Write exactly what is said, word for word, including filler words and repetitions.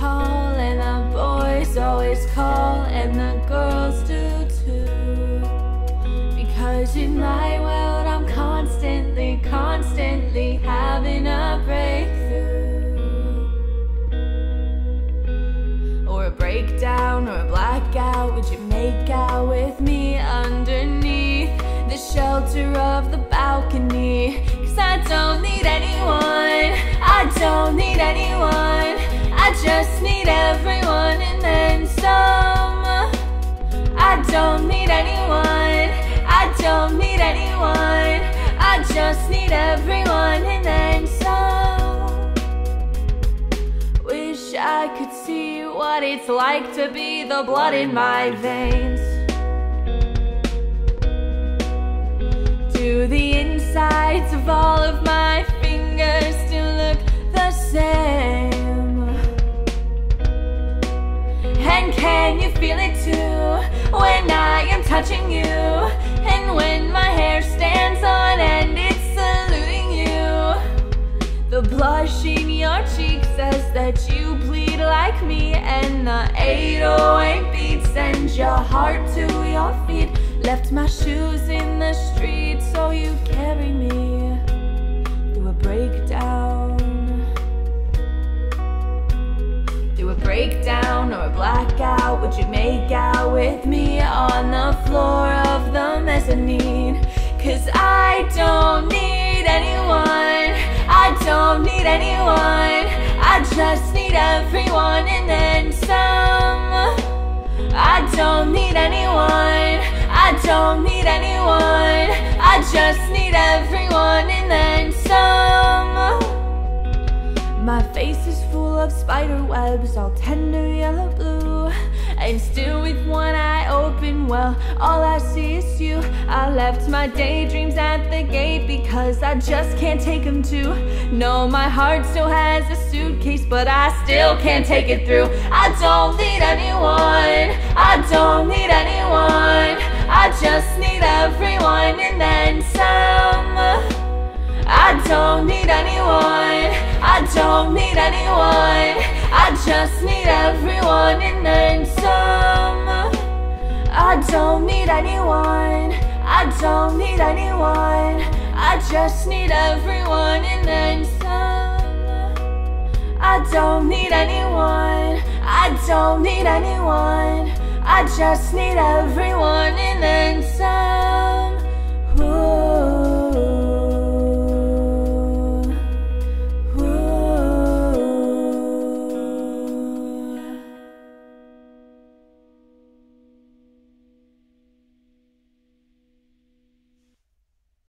call, and the boys always call, and the girls do too. Because in my world I'm constantly, constantly having a breakthrough, or a breakdown, or a blackout. Would you make out with me underneath the shelter of the balcony? Cause I don't need anyone, I don't need anyone, I just need everyone and then some. I don't need anyone, I don't need anyone, I just need everyone and then some. Wish I could see what it's like to be the blood in my veins. Do the insides of all of my fingers still look the same? And can you feel it too when I am touching you? And when my hair stands on end, it's saluting you. The blush in your cheek says that you bleed like me, and the eight oh eight beats send your heart to your feet. Left my shoes in the street, so you carry me through a breakdown, through a breakdown or a blackout. Would you make out with me on the floor of the mezzanine? Cause I don't need anyone, I don't need anyone, I just need everyone and then some. I don't need anyone, I don't need anyone, I just need everyone and then some. My face is full of spider webs, all tender yellow blue, and still with one eye open, well, all I see is you. I left my daydreams at the gate because I just can't take them too. No, my heart still has a suitcase, but I still can't take it through. I don't need anyone, I don't need anyone, I just need everyone and then some. I don't need anyone, I don't need anyone, I just need everyone and then some. I don't need anyone, I don't need anyone, I just need everyone and then some. I don't need anyone, I don't need anyone, I just need everyone and then some.